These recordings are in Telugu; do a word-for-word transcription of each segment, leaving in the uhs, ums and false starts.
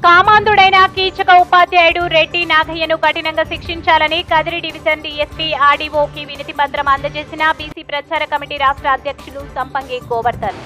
కామాంధుడైన కీచక ఉపాధ్యాయుడు రెడ్డి నాగయ్యను కఠినంగా శిక్షించాలని కదిరి డివిజన్ డీఎస్పీ ఆర్డీఓకి వినతి పత్రం అందజేసిన బీసీ ప్రచార కమిటీ రాష్ట్ర అధ్యక్షులు సంపంగి గోవర్ధన్.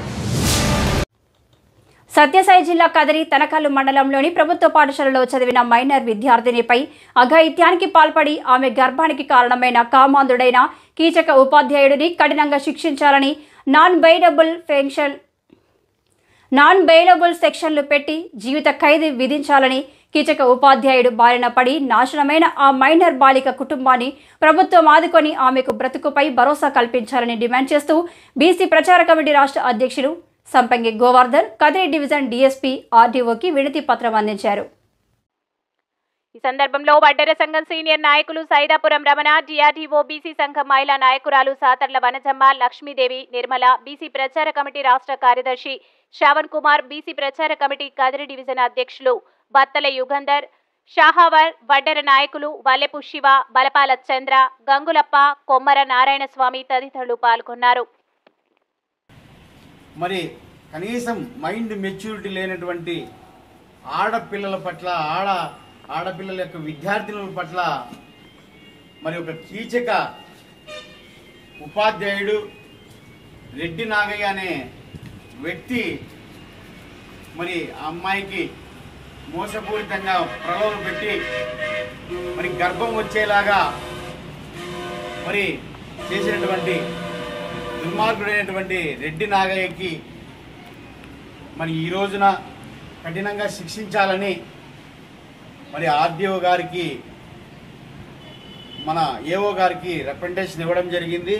సత్యసాయి జిల్లా కదిరి తనకల్లు మండలంలోని ప్రభుత్వ పాఠశాలలో చదివిన మైనర్ విద్యార్థినిపై అఘాయిత్యానికి పాల్పడి ఆమె గర్భానికి కారణమైన కామాంధుడైన కీచక ఉపాధ్యాయుడిని కఠినంగా శిక్షించాలని non bailable pension non bailable సెక్షన్లు పెట్టి జీవిత ఖైదు విధించాలని కీచక ఉపాధ్యాయుడు బారిన పడి నాశనమైన ఆ మైనర్ బాలిక కుటుంబాన్ని ప్రభుత్వం ఆదుకొని ఆమెకు బ్రతుకుపై భరోసా కల్పించాలని డిమాండ్ చేస్తూ బీసీ ప్రచార కమిటీ రాష్ట్ర అధ్యక్షులు సంపంగి గోవర్ధన్ కదిరి డివిజన్ డీఎస్పీ ఆర్డీఓకి వినతి పత్రం అందించారు. ఈ సందర్భంలో వడ్డెర సంఘం సీనియర్ నాయకులు సైదాపురం రమణ, డిఆర్డీఓ, బీసీ సంఘం మహిళా నాయకురాలు సాతర్ల వనజమ్మ, లక్ష్మీదేవి, నిర్మల, బీసీ ప్రచార కమిటీ రాష్ట్ర కార్యదర్శి శ్రావణ్ కుమార్, బీసీ ప్రచార కమిటీ కదిరి డివిజన్ అధ్యక్షులు బత్తల యుగంధర్, షాహావర్, వడ్డెర నాయకులు వల్లెపు శివ, బలపాల చంద్ర, గంగులప్ప, కొమ్మర నారాయణ స్వామి తదితరులు పాల్గొన్నారు. మరి కనీసం మైండ్ మెచ్యూరిటీ లేనటువంటి ఆడపిల్లల పట్ల ఆడ ఆడపిల్లల యొక్క విద్యార్థినుల పట్ల మరి ఒక కీచక ఉపాధ్యాయుడు రెడ్డి నాగయ్య అనే వ్యక్తి మరి ఆ అమ్మాయికి మోసపూరితంగా ప్రలోభ పెట్టి మరి గర్భం వచ్చేలాగా మరి చేసినటువంటి దుర్మార్గుడైనటువంటి రెడ్డి నాగయ్యకి మరి ఈ రోజున కఠినంగా శిక్షించాలని మరి ఆర్డీఓ గారికి మన ఏఓ గారికి రిప్రజెంటేషన్ ఇవ్వడం జరిగింది.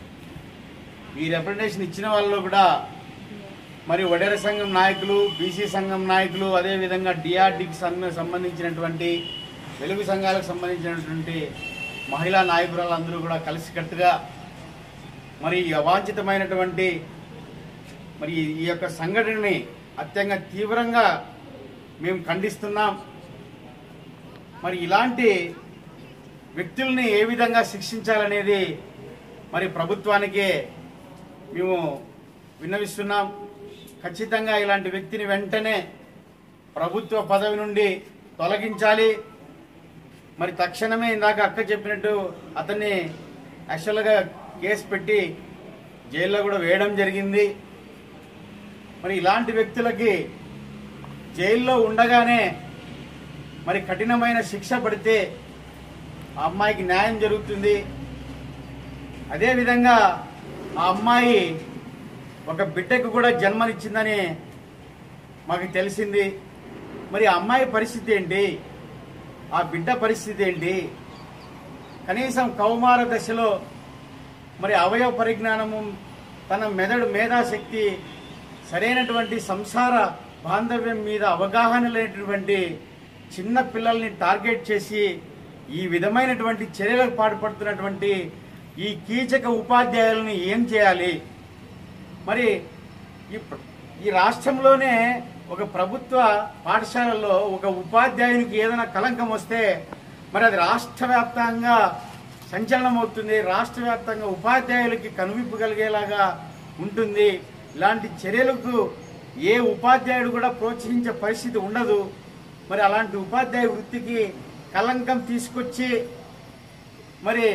ఈ రిప్రజెంటేషన్ ఇచ్చిన వాళ్ళు కూడా మరి వడ్డెర సంఘం నాయకులు, బీసీ సంఘం నాయకులు, అదేవిధంగా డిఆర్డీకి సంబంధించినటువంటి వెలుగు సంఘాలకు సంబంధించినటువంటి మహిళా నాయకురాలందరూ కూడా కలిసికట్టుగా మరి అవాంఛితమైనటువంటి మరి ఈ యొక్క సంఘటనని అత్యంత తీవ్రంగా మేము ఖండిస్తున్నాం. మరి ఇలాంటి వ్యక్తుల్ని ఏ విధంగా శిక్షించాలనేది మరి ప్రభుత్వానికే మేము విన్నవిస్తున్నాం. ఖచ్చితంగా ఇలాంటి వ్యక్తిని వెంటనే ప్రభుత్వ పదవి నుండి తొలగించాలి. మరి తక్షణమే ఇందాక అక్క చెప్పినట్టు అతన్ని యాక్చువల్గా కేసు పెట్టి జైల్లో కూడా వేయడం జరిగింది. మరి ఇలాంటి వ్యక్తులకి జైల్లో ఉండగానే మరి కఠినమైన శిక్ష పడితే ఆ అమ్మాయికి న్యాయం జరుగుతుంది. అదేవిధంగా ఆ అమ్మాయి ఒక బిడ్డకు కూడా జన్మనిచ్చిందని మాకు తెలిసింది. మరి ఆ అమ్మాయి పరిస్థితి ఏంటి, ఆ బిడ్డ పరిస్థితి ఏంటి? కనీసం కౌమార దశలో మరి అవయవ పరిజ్ఞానము, తన మెదడు మేధాశక్తి, సరైనటువంటి సంసార బాంధవ్యం మీద అవగాహన లేనటువంటి చిన్న పిల్లల్ని టార్గెట్ చేసి ఈ విధమైనటువంటి చర్యలకు పాటుపడుతున్నటువంటి ఈ కీచక ఉపాధ్యాయులను ఏం చేయాలి? మరి ఈ రాష్ట్రంలోనే ఒక ప్రభుత్వ పాఠశాలలో ఒక ఉపాధ్యాయునికి ఏదైనా కలంకం వస్తే మరి అది రాష్ట్ర వ్యాప్తంగా సంచలనం అవుతుంది. రాష్ట్ర వ్యాప్తంగా ఉపాధ్యాయులకి కనువిప్పు కలిగేలాగా ఉంటుంది. ఇలాంటి చర్యలకు ఏ ఉపాధ్యాయుడు కూడా ప్రోత్సహించే పరిస్థితి ఉండదు. మరి అలాంటి ఉపాధ్యాయ వృత్తికి కలంకం తీసుకొచ్చి మరి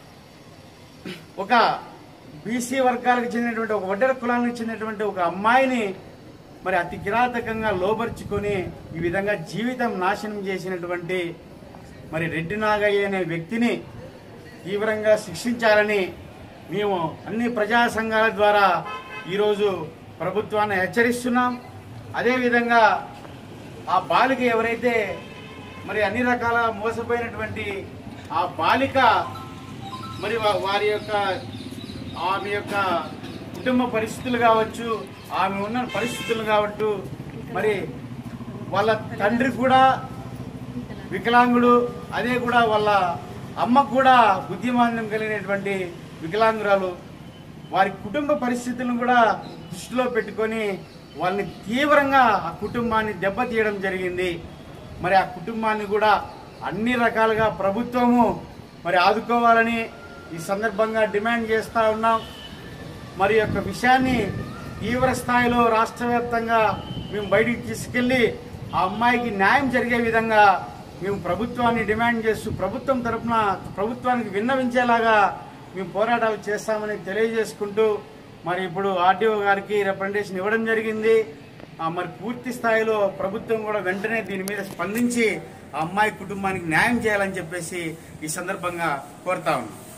ఒక బీసీ వర్గాలకు చెందినటువంటి ఒక వడ్డెర కులానికి చెందినటువంటి ఒక అమ్మాయిని మరి అతి కిరాతకంగా లోబర్చుకొని ఈ విధంగా జీవితం నాశనం చేసినటువంటి మరి రెడ్డి నాగయ్య అనే వ్యక్తిని తీవ్రంగా శిక్షించాలని మేము అన్ని ప్రజా సంఘాల ద్వారా ఈరోజు ప్రభుత్వాన్ని హెచ్చరిస్తున్నాం. అదేవిధంగా ఆ బాలిక ఎవరైతే మరి అన్ని రకాల మోసపోయినటువంటి ఆ బాలిక మరి వారి యొక్క ఆమె యొక్క కుటుంబ పరిస్థితులు కావచ్చు, ఆమె ఉన్న పరిస్థితులు కావచ్చు, మరి వాళ్ళ తండ్రి కూడా వికలాంగుడు, అదే కూడా వాళ్ళ అమ్మ కూడా బుద్ధిమాంద్యం కలిగినటువంటి వికలాంగురాలు. వారి కుటుంబ పరిస్థితులను కూడా దృష్టిలో పెట్టుకొని వాళ్ళని తీవ్రంగా ఆ కుటుంబాన్ని దెబ్బతీయడం జరిగింది. మరి ఆ కుటుంబాన్ని కూడా అన్ని రకాలుగా ప్రభుత్వము మరి ఆదుకోవాలని ఈ సందర్భంగా డిమాండ్ చేస్తూ ఉన్నాం. మరి యొక్క విషయాన్ని తీవ్ర స్థాయిలో రాష్ట్ర వ్యాప్తంగా మేము బయటికి తీసుకెళ్లి ఆ అమ్మాయికి న్యాయం జరిగే విధంగా మేము ప్రభుత్వాన్ని డిమాండ్ చేస్తూ ప్రభుత్వం తరఫున ప్రభుత్వానికి విన్నవించేలాగా మేము పోరాటాలు చేస్తామని తెలియజేసుకుంటూ మరి ఇప్పుడు ఆర్డీఓ గారికి రిప్రజెంటేషన్ ఇవ్వడం జరిగింది. మరి పూర్తి స్థాయిలో ప్రభుత్వం కూడా వెంటనే దీని మీద స్పందించి ఆ అమ్మాయి కుటుంబానికి న్యాయం చేయాలని చెప్పేసి ఈ సందర్భంగా కోరుతా ఉన్నాం.